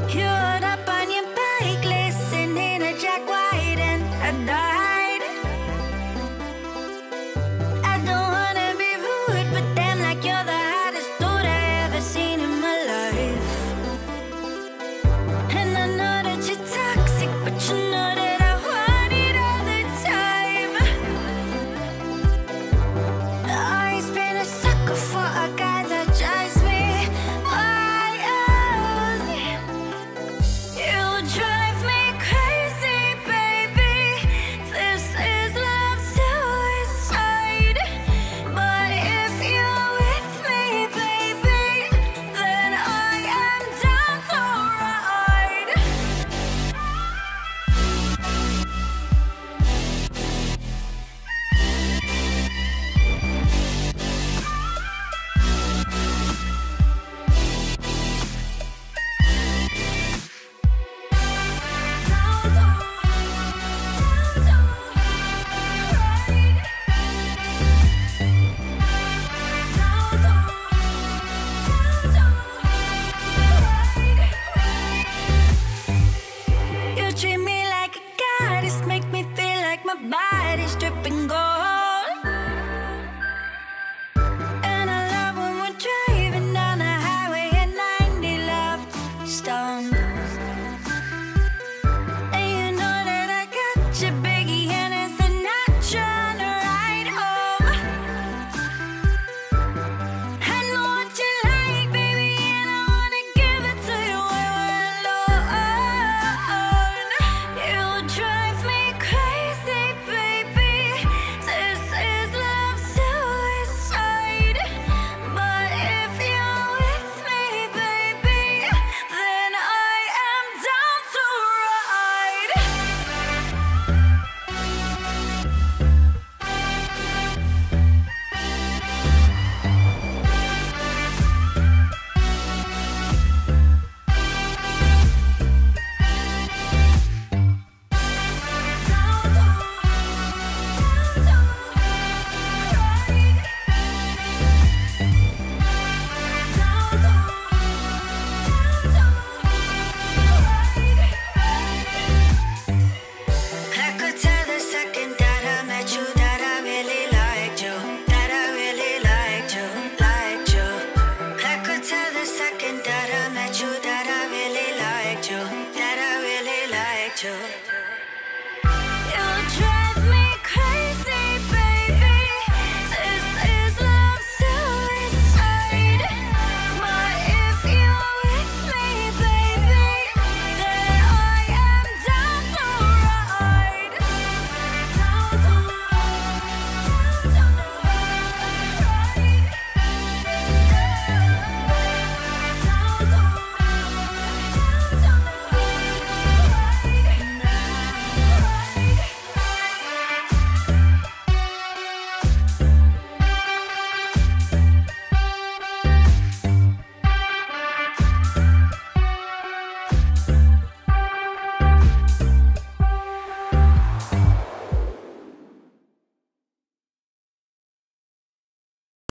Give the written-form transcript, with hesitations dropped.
You're up on your bike, listening to Jack White, and I died. I don't wanna be rude, but damn, like you're the hottest dude I ever seen in my life. And I know that you're toxic, but you know that I want it all the time. Always been a sucker for a guy that drives me wild. You drive me crazy, baby. This is love suicide. But if you're with me, baby, then I am down to ride. You treat me like a goddess, make me feel like my body's dripping gold. And I love when we're driving down the highway at 90, love stoned. And you know that I got you, Biggie, and it's a not trying to ride home. I know what you like, baby, and I wanna give it to you when we're alone. You drive me crazy, baby. This is love suicide. But if you're with me, baby, then I am down to ride. I could tell the second that I met you that I really liked you, that I really liked you, liked you. I could tell the second that I met you that I really liked you, that I really liked you.